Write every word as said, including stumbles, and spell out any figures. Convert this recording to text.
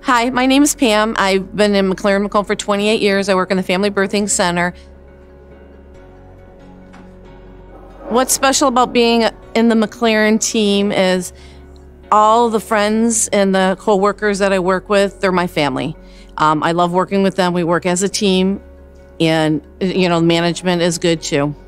Hi, my name is Pam. I've been in McLaren Macomb for twenty-eight years. I work in the Family Birthing Center. What's special about being in the McLaren team is all the friends and the co-workers that I work with, they're my family. Um, I love working with them. We work as a team, and you know, management is good too.